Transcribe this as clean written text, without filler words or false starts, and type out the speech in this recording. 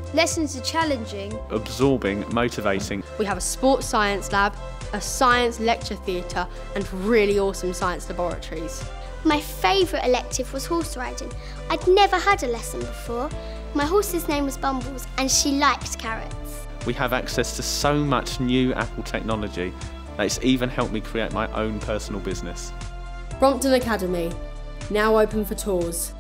Lessons are challenging, absorbing, motivating. We have a sports science lab, a science lecture theatre and really awesome science laboratories. My favourite elective was horse riding. I'd never had a lesson before. My horse's name was Bumbles and she liked carrots. We have access to so much new Apple technology that it's even helped me create my own personal business. Brompton Academy, now open for tours.